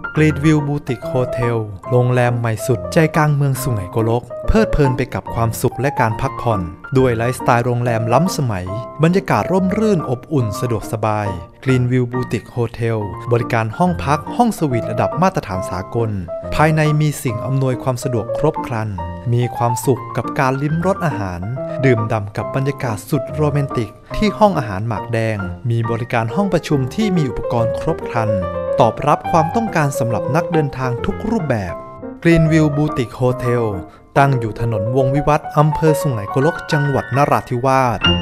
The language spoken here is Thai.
กรีนวิวบูติกโฮเทลโรงแรมใหม่สุดใจกลางเมืองสุไหงโกลกเพลิดเพลินไปกับความสุขและการพักผ่อนด้วยไลฟ์สไตล์โรงแรมล้ำสมัยบรรยากาศร่มรื่นอบอุ่นสะดวกสบายกรีนวิวบูติกโฮเทลบริการห้องพักห้องสวีทระดับมาตรฐานสากลภายในมีสิ่งอำนวยความสะดวกครบครันมีความสุขกับการลิ้มรสอาหารดื่มด่ำกับบรรยากาศสุดโรแมนติกที่ห้องอาหารหมากแดงมีบริการห้องประชุมที่มีอุปกรณ์ครบครันตอบรับความต้องการสำหรับนักเดินทางทุกรูปแบบกรีนวิวบูติกโฮเทลตั้งอยู่ถนนวงวิวัฒน์อำเภอสุไหงโกลกจังหวัดนราธิวาส